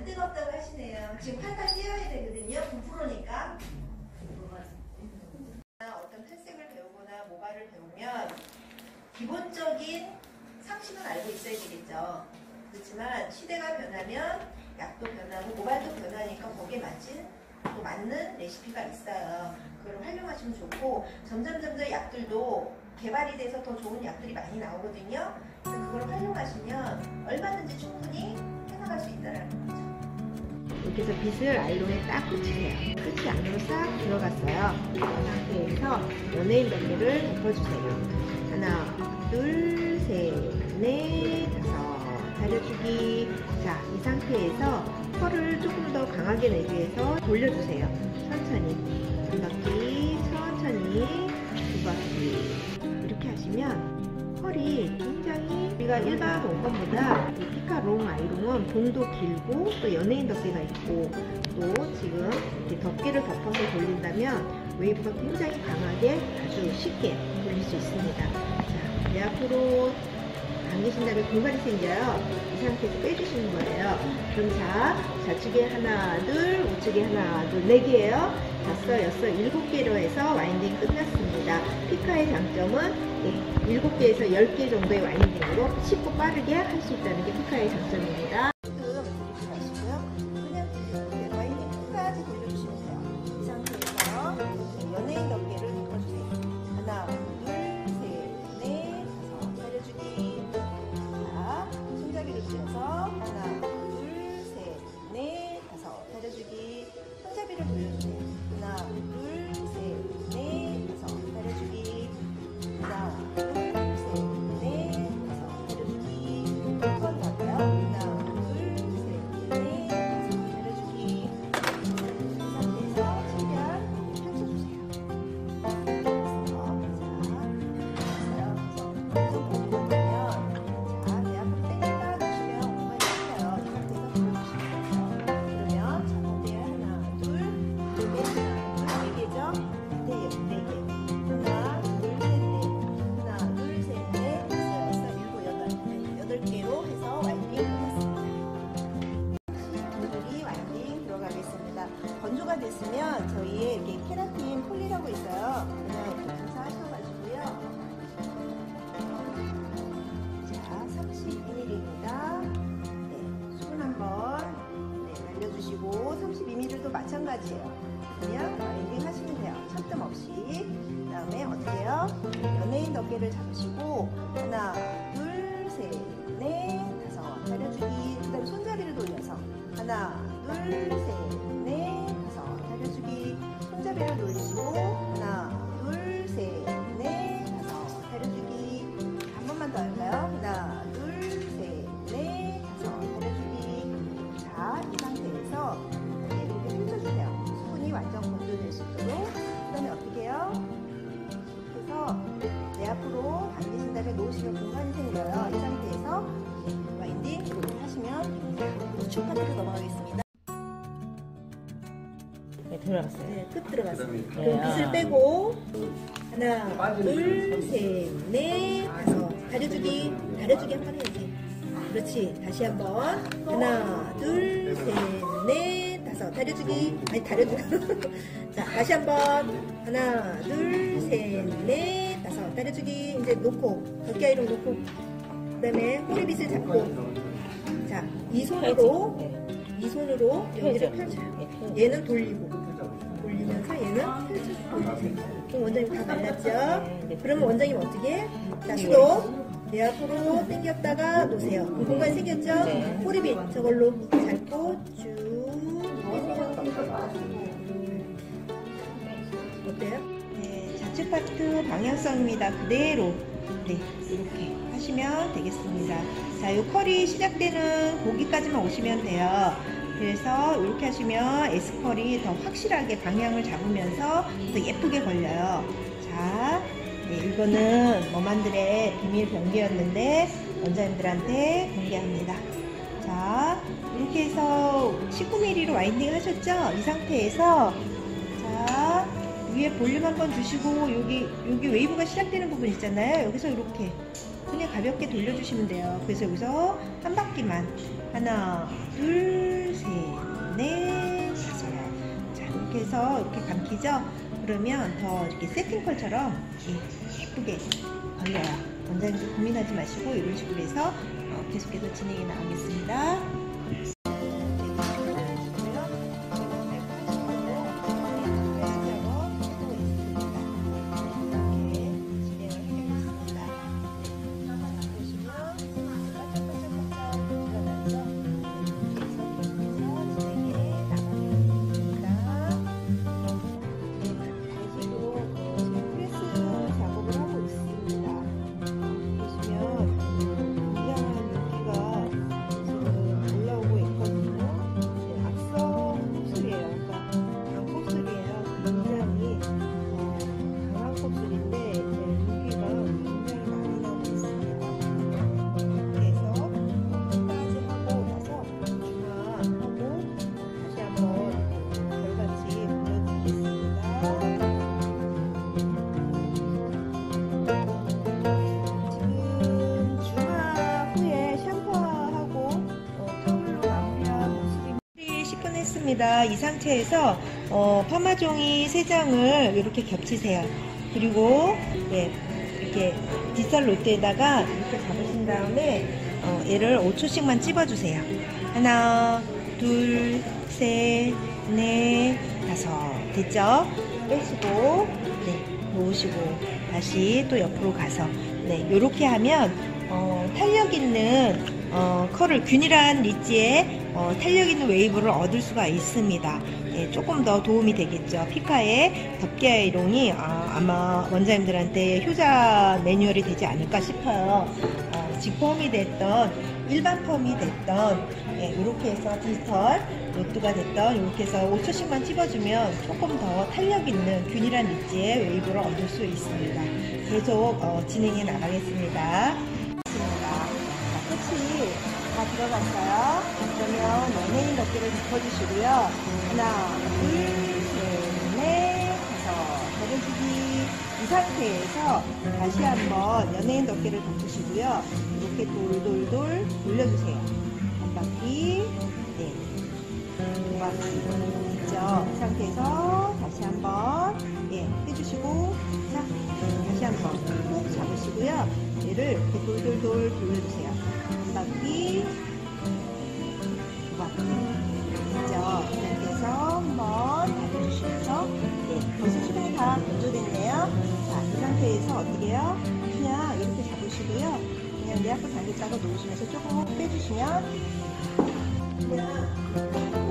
안 뜨겁다고 하시네요. 지금 팔팔 뛰어야 되거든요. 9%니까. 어떤 탈색을 배우거나 모발을 배우면 기본적인 상식은 알고 있어야 되겠죠. 그렇지만 시대가 변하면 약도 변하고 모발도 변하니까 거기에 또 맞는 레시피가 있어요. 그걸 활용하시면 좋고, 점점 약들도 개발이 돼서 더 좋은 약들이 많이 나오거든요. 그래서 그걸 활용하시면 얼마든지 충분히 해나갈 수 있다는 거죠. 이렇게 해서 빗을 아이롱에 딱 붙이세요. 끝이 안으로 싹 들어갔어요. 이 상태에서 연예인 덮개를 덮어주세요. 하나, 둘, 셋, 넷, 다섯. 다려주기. 자, 이 상태에서 펄을 조금 더 강하게 내기 위해서 돌려주세요. 천천히. 한 바퀴, 천천히, 두 바퀴. 이렇게 하시면 펄이 굉장히 우리가 일반 원건보다 이 피카롱 아이롱은 봉도 길고 또 연예인 덮개가 있고 또 지금 이렇게 덮개를 덮어서 돌린다면 웨이브가 굉장히 강하게 아주 쉽게 돌릴 수 있습니다. 자, 내 앞으로 당기신 다음에 공간이 생겨요. 이 상태에서 빼주시는 거예요. 그럼 자, 좌측에 하나, 둘, 우측에 하나, 둘, 4개예요. 5, 6, 7개로 해서 와인딩 끝났습니다. 피카의 장점은 7개에서 10개 정도의 와인딩으로 쉽고 빠르게 할 수 있다는 게 피카의 장점입니다. 그냥 와인딩 끝까지 돌려주시면 돼요. 이 상태에서 연예인 덮개를 덮어주세요. 하나, 둘, 셋, 넷, 다섯. 다려주기. 자, 손잡이를 쥐어서 하나, 둘, 셋, 넷, 다섯. 다려주기. 손잡이를 돌려주세요. 하나, 둘, 셋, 넷, 다섯. 다려주기. 하나, 둘, 셋, 넷, 다섯. 다려주기. 한 번 더 할까요? 하나, 둘, 셋, 넷, 다섯. 다려주기. 이 상태에서 최대한 펼쳐주세요. 건조가 됐으면 저희의 이렇게 케라틴 폴리라고 있어요. 그냥 이렇게 분사하셔가지고요. 자, 32ml입니다. 네, 수분 한번 날려주시고 32ml도 마찬가지예요. 그냥 와인딩 하시면 돼요. 찰뜸 없이. 그 다음에 어떻게 해요? 연예인 덮개를 잡으시고 하나, 둘, 셋, 넷, 다섯. 다려주기. 그 다음에 손잡이를 돌려서 하나, 둘, 셋, 넷, 다섯. 다려주기. 손잡이를 돌리시고 하나, 둘, 셋, 넷, 다섯. 다려주기. 한 번만 더 할까요? 하나, 둘, 셋, 넷, 다섯. 다려주기. 자, 이 상태에서 이렇게 펼쳐주세요. 수분이 완전 건조될 수 있도록. 그 다음에 어떻게 해요? 그래서 내 앞으로 당기신 다음에 놓으시면 공간이 생겨요. 이 상태에서 와인딩 이렇게 하시면 됩니다. 우측 파트로 넘어가겠습니다. 네, 들어갔어요. 네, 끝 들어갔습니다. 그럼 빗을 빼고 하나, 둘, 셋, 넷, 다섯. 다려주기. 다려주기 한번 해야지. 그렇지. 다시 한번 하나, 둘, 셋, 넷, 다섯. 다려주기. 아니, 다려주기. 자, 다시 한번 하나, 둘, 셋, 넷, 다섯. 다려주기. 이제 놓고 덮개 아이롱 놓고 그 다음에 꼬리빗을 잡고 자, 이 손으로 여기를 펼쳐요. 얘는 돌리면서 얘는 펼쳐주세요. 그럼 원장님 다 말랐죠? 그러면 원장님 어떻게 해? 자, 수도 내 앞으로 당겼다가 놓으세요. 그럼 공간이 생겼죠? 꼬리빗 저걸로 잡고 쭉 어때요? 네, 좌측 파트 방향성입니다. 그대로 네, 이렇게 하시면 되겠습니다. 자, 이 컬이 시작되는 고기까지만 오시면 돼요. 그래서 이렇게 하시면 S컬이 더 확실하게 방향을 잡으면서 더 예쁘게 걸려요. 자, 네, 이거는 머만들의 비밀 공개였는데 원장님들한테 공개합니다. 자, 이렇게 해서 19mm로 와인딩 하셨죠? 이 상태에서 자, 위에 볼륨 한번 주시고 여기 웨이브가 시작되는 부분 있잖아요. 여기서 이렇게 그냥 가볍게 돌려주시면 돼요. 그래서 여기서 한 바퀴만 하나, 둘, 셋, 넷, 다섯. 자, 이렇게 해서 이렇게 감기죠? 그러면 더 이렇게 세팅컬처럼 예쁘게 걸려요. 원장님도 고민하지 마시고 이런 식으로 해서 계속해서 진행이 나오겠습니다. 이 상태에서 파마종이 3장을 이렇게 겹치세요. 그리고 이렇게 디지털 롯데에다가 이렇게 잡으신 다음에 얘를 5초씩만 찝어주세요. 하나, 둘, 셋, 넷, 다섯. 됐죠? 빼시고 놓으시고 다시 또 옆으로 가서 이렇게 하면 탄력 있는 컬을 균일한 리지에 탄력 있는 웨이브를 얻을 수가 있습니다. 조금 더 도움이 되겠죠. 피카의 덮개 아이롱이 아마 원장님들한테 효자 매뉴얼이 되지 않을까 싶어요. 직펌이 됐던 일반 펌이 됐던 이렇게 해서 디지털 로트가 됐던 이렇게 해서 5초씩만 찝어주면 조금 더 탄력 있는 균일한 리지의 웨이브를 얻을 수 있습니다. 계속 진행해 나가겠습니다. 끝이 다 들어갔어요. 그러면 연예인 덮개를 덮어주시고요. 하나, 둘, 셋, 넷, 다섯. 접어주기. 이 상태에서 다시 한번 연예인 덮개를 덮으시고요. 이렇게 돌돌돌 돌려주세요. 한 바퀴, 두 바퀴. 됐죠? 이 상태에서 다시 한번 해주시고, 자, 다시 한번 꼭 잡으시고요. 얘를 이렇게 돌돌돌 돌려주세요. 한 바퀴, 두 바퀴. 됐죠? 이렇게 해서 한번 닫아주시면서, 벌써 수동이 다 건조됐네요. 자, 이 상태에서 어떻게 해요? 그냥 이렇게 잡으시고요. 그냥 내 앞으로 당겼다가 놓으시면서 조금 빼주시면, 그냥